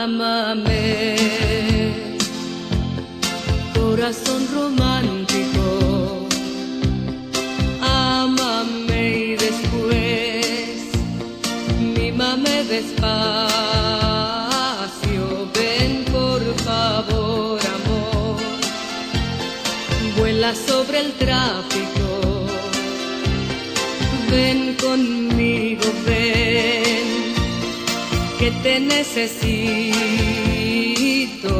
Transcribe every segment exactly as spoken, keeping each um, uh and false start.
Ámame, corazón romántico, ámame y después mímame despacio. Ven por favor, amor, vuela sobre el tráfico. Ven conmigo, ven, que te necesito.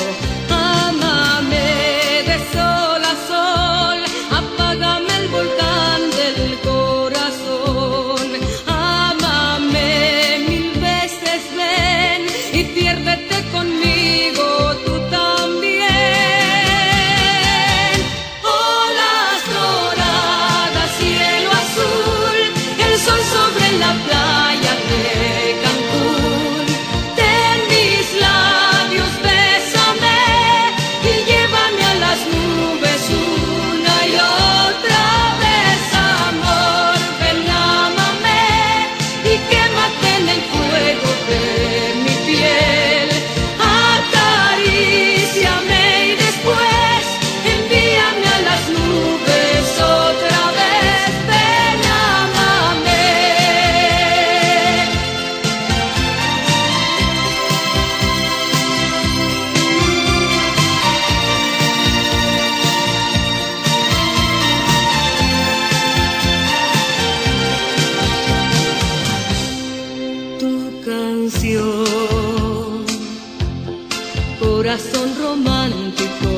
Ámame de sol a sol, apágame el volcán del corazón. Ámame mil veces, ven y piérdete conmigo tú también. Olas doradas, cielo azul, el sol sobre la playa de Cancún. Ten mis labios, bésame y llévame a las nubes una y otra vez. Amor, ven, ámame y quémate en el fuego de mi piel. Acaríciame y después envíame a las nubes otra vez. Ven, ámame. Tu canción, corazón romántico,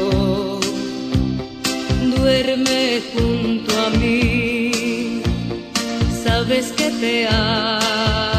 duerme junto a mí, sabes que te amo.